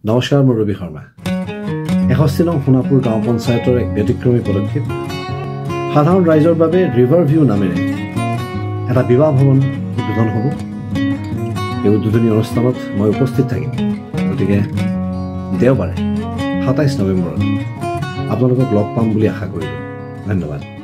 নমস্কাৰ, মই ৰবি শৰ্মা। 61 নং সোণাপুৰ গাঁও পঞ্চায়তৰ এক ব্যতিক্ৰমী পদক্ষেপ। সাধাৰণ ৰাইজৰ বাবে ৰিভাৰ ভিউ নামেৰে এটা বিবাহ ভৱন উদ্বোধন হ'ব। এই উদ্বোধনী অনুষ্ঠানত মই উপস্থিত থাকিম। গতিকে দেওবাৰে 27 নৱেম্বৰত আপোনালোকক লগ পাম বুলি আশা কৰিলোঁ। ধন্যবাদ।